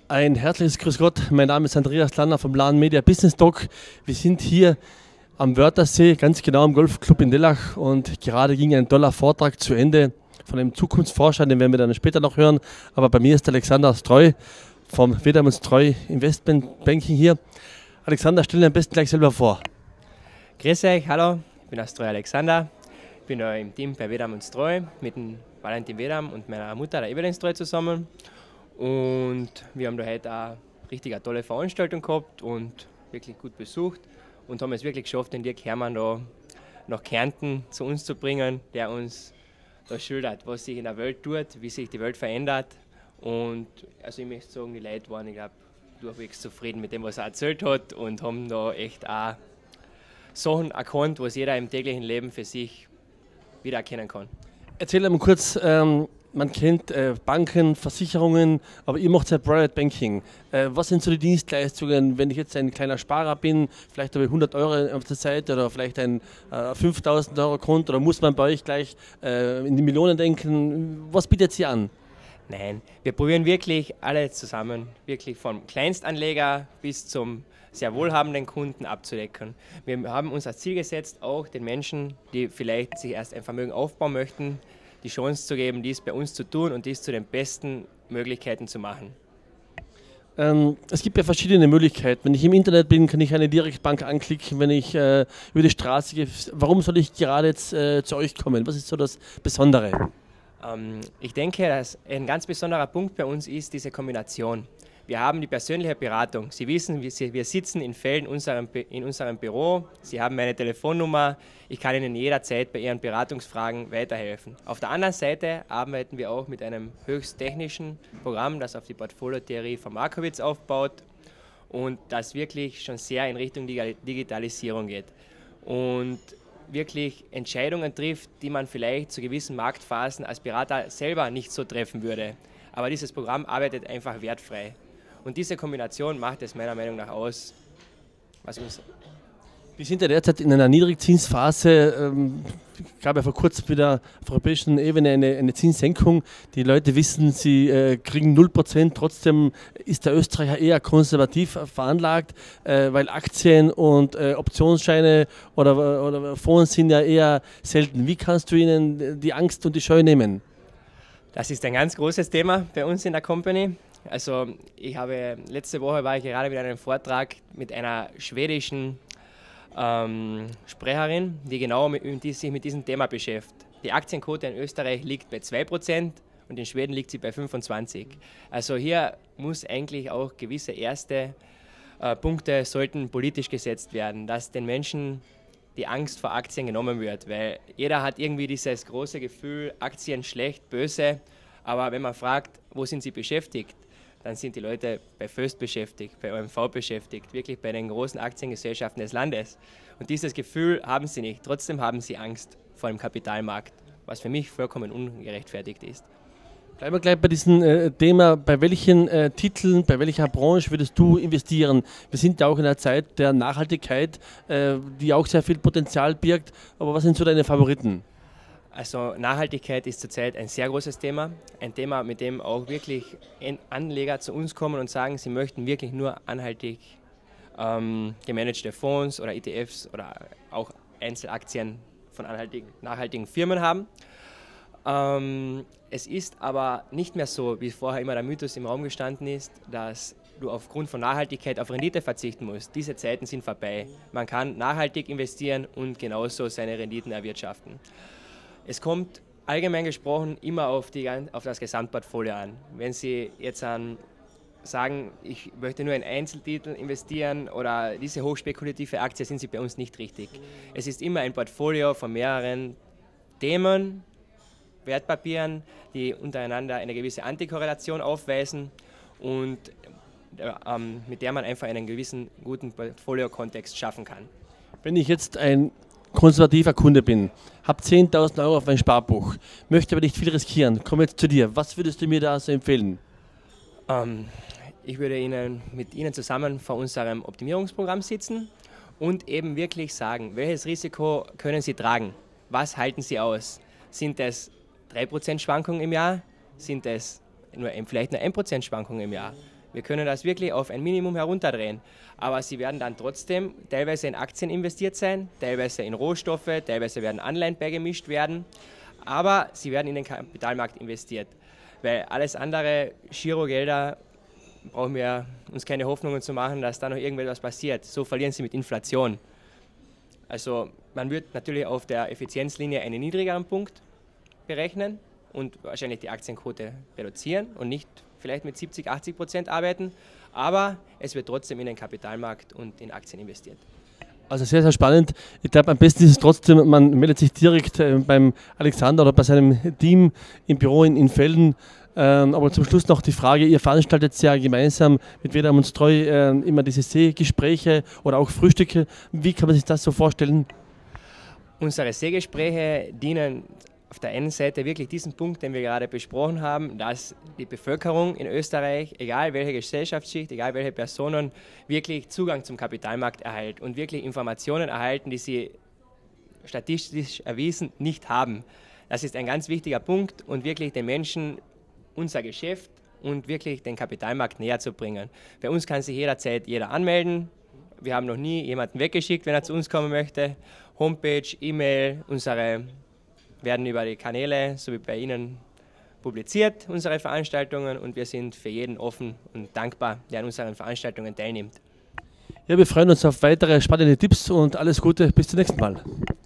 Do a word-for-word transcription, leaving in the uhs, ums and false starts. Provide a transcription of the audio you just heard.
Ein herzliches Grüß Gott, mein Name ist Andreas Lanner vom LAN Media Business Talk. Wir sind hier am Wörthersee, ganz genau im Golfclub in Lillach, und gerade ging ein toller Vortrag zu Ende von einem Zukunftsforscher, den werden wir dann später noch hören. Aber bei mir ist Alexander Streu vom Wedam und Streu Investment Banking hier. Alexander, stell dir am besten gleich selber vor. Grüß euch, hallo, ich bin der Streu Alexander. Ich bin da im Team bei Wedam und Streu mit dem Valentin Wedam und meiner Mutter, der Evelyn Streu, zusammen. Und wir haben da heute auch richtig eine tolle Veranstaltung gehabt und wirklich gut besucht und haben es wirklich geschafft, den Dirk Herrmann da nach Kärnten zu uns zu bringen, der uns da schildert, was sich in der Welt tut, wie sich die Welt verändert. Und also ich möchte sagen, die Leute waren, ich glaube, durchwegs zufrieden mit dem, was er erzählt hat, und haben da echt auch Sachen erkannt, was jeder im täglichen Leben für sich wiedererkennen kann. Erzähl einmal kurz, ähm, man kennt äh, Banken, Versicherungen, aber ihr macht ja Private Banking. Äh, was sind so die Dienstleistungen, wenn ich jetzt ein kleiner Sparer bin, vielleicht habe ich hundert Euro auf der Seite oder vielleicht ein äh, fünftausend Euro Konto, oder muss man bei euch gleich äh, in die Millionen denken? Was bietet ihr an? Nein, wir probieren wirklich alle zusammen, wirklich vom Kleinstanleger bis zum sehr wohlhabenden Kunden abzudecken. Wir haben uns als Ziel gesetzt, auch den Menschen, die vielleicht sich erst ein Vermögen aufbauen möchten, die Chance zu geben, dies bei uns zu tun und dies zu den besten Möglichkeiten zu machen. Ähm, es gibt ja verschiedene Möglichkeiten. Wenn ich im Internet bin, kann ich eine Direktbank anklicken. Wenn ich äh, über die Straße gehe, warum soll ich gerade jetzt äh, zu euch kommen? Was ist so das Besondere? Ähm, ich denke, dass ein ganz besonderer Punkt bei uns ist diese Kombination. Wir haben die persönliche Beratung. Sie wissen, wir sitzen in Fällen in unserem, in unserem Büro. Sie haben meine Telefonnummer. Ich kann Ihnen jederzeit bei Ihren Beratungsfragen weiterhelfen. Auf der anderen Seite arbeiten wir auch mit einem höchst technischen Programm, das auf die Portfoliotheorie von Markowitz aufbaut und das wirklich schon sehr in Richtung Digitalisierung geht und wirklich Entscheidungen trifft, die man vielleicht zu gewissen Marktphasen als Berater selber nicht so treffen würde. Aber dieses Programm arbeitet einfach wertfrei. Und diese Kombination macht es meiner Meinung nach aus, was uns. Wir sind ja derzeit in einer Niedrigzinsphase. Es gab ja vor kurzem wieder auf europäischen Ebene eine, eine Zinssenkung. Die Leute wissen, sie äh, kriegen null Prozent. Trotzdem ist der Österreicher eher konservativ veranlagt, äh, weil Aktien und äh, Optionsscheine oder, oder Fonds sind ja eher selten. Wie kannst du ihnen die Angst und die Scheu nehmen? Das ist ein ganz großes Thema bei uns in der Company. Also ich habe, letzte Woche war ich gerade wieder in einem Vortrag mit einer schwedischen ähm, Sprecherin, die genau mit, die sich mit diesem Thema beschäftigt. Die Aktienquote in Österreich liegt bei zwei Prozent und in Schweden liegt sie bei fünfundzwanzig Prozent. Also hier muss eigentlich auch gewisse erste äh, Punkte sollten politisch gesetzt werden, dass den Menschen die Angst vor Aktien genommen wird, weil jeder hat irgendwie dieses große Gefühl, Aktien schlecht, böse, aber wenn man fragt, wo sind sie beschäftigt, dann sind die Leute bei Föst beschäftigt, bei O M V beschäftigt, wirklich bei den großen Aktiengesellschaften des Landes. Und dieses Gefühl haben sie nicht, trotzdem haben sie Angst vor dem Kapitalmarkt, was für mich vollkommen ungerechtfertigt ist. Bleiben wir gleich bei diesem äh, Thema, bei welchen äh, Titeln, bei welcher Branche würdest du investieren? Wir sind ja auch in einer Zeit der Nachhaltigkeit, äh, die auch sehr viel Potenzial birgt, aber was sind so deine Favoriten? Also Nachhaltigkeit ist zurzeit ein sehr großes Thema, ein Thema, mit dem auch wirklich Anleger zu uns kommen und sagen, sie möchten wirklich nur nachhaltig ähm, gemanagte Fonds oder E T Fs oder auch Einzelaktien von nachhaltigen, nachhaltigen Firmen haben. Ähm, es ist aber nicht mehr so, wie vorher immer der Mythos im Raum gestanden ist, dass du aufgrund von Nachhaltigkeit auf Rendite verzichten musst. Diese Zeiten sind vorbei. Man kann nachhaltig investieren und genauso seine Renditen erwirtschaften. Es kommt allgemein gesprochen immer auf, die, auf das Gesamtportfolio an. Wenn Sie jetzt an, sagen, ich möchte nur in Einzeltitel investieren oder diese hochspekulative Aktie, sind Sie bei uns nicht richtig. Es ist immer ein Portfolio von mehreren Themen, Wertpapieren, die untereinander eine gewisse Antikorrelation aufweisen und ähm, mit der man einfach einen gewissen guten Portfolio-Kontext schaffen kann. Wenn ich jetzt ein konservativer Kunde bin, habe zehntausend Euro auf mein Sparbuch, möchte aber nicht viel riskieren, komme jetzt zu dir. Was würdest du mir da so empfehlen? Ähm, ich würde Ihnen mit Ihnen zusammen vor unserem Optimierungsprogramm sitzen und eben wirklich sagen, welches Risiko können Sie tragen? Was halten Sie aus? Sind es drei Prozent Schwankungen im Jahr? Sind es nur, vielleicht nur ein Prozent Schwankungen im Jahr? Wir können das wirklich auf ein Minimum herunterdrehen. Aber sie werden dann trotzdem teilweise in Aktien investiert sein, teilweise in Rohstoffe, teilweise werden Anleihen beigemischt werden. Aber sie werden in den Kapitalmarkt investiert. Weil alles andere, Girogelder, brauchen wir uns keine Hoffnungen zu machen, dass da noch irgendetwas passiert. So verlieren sie mit Inflation. Also man wird natürlich auf der Effizienzlinie einen niedrigeren Punkt berechnen und wahrscheinlich die Aktienquote reduzieren und nicht vielleicht mit siebzig, achtzig Prozent arbeiten, aber es wird trotzdem in den Kapitalmarkt und in Aktien investiert. Also sehr, sehr spannend. Ich glaube, am besten ist es trotzdem, man meldet sich direkt äh, beim Alexander oder bei seinem Team im Büro in, in Velden. Ähm, aber zum Schluss noch die Frage, ihr veranstaltet ja gemeinsam mit Wedam und Treu äh, immer diese Seegespräche oder auch Frühstücke. Wie kann man sich das so vorstellen? Unsere Seegespräche dienen auf der einen Seite wirklich diesen Punkt, den wir gerade besprochen haben, dass die Bevölkerung in Österreich, egal welche Gesellschaftsschicht, egal welche Personen, wirklich Zugang zum Kapitalmarkt erhält und wirklich Informationen erhalten, die sie statistisch erwiesen nicht haben. Das ist ein ganz wichtiger Punkt und wirklich den Menschen unser Geschäft und wirklich den Kapitalmarkt näher zu bringen. Bei uns kann sich jederzeit jeder anmelden. Wir haben noch nie jemanden weggeschickt, wenn er zu uns kommen möchte. Homepage, E-Mail, unsere werden über die Kanäle, so wie bei Ihnen, publiziert, unsere Veranstaltungen, und wir sind für jeden offen und dankbar, der an unseren Veranstaltungen teilnimmt. Ja, wir freuen uns auf weitere spannende Tipps und alles Gute, bis zum nächsten Mal.